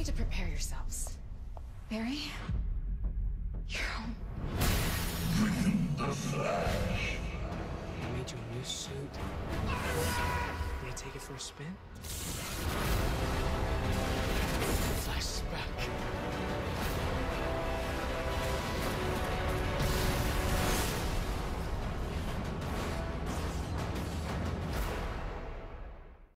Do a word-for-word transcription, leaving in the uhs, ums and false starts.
to prepare yourselves. Barry, you're home. The Flash. I made you a new suit. Wanna take it for a spin? Flashback.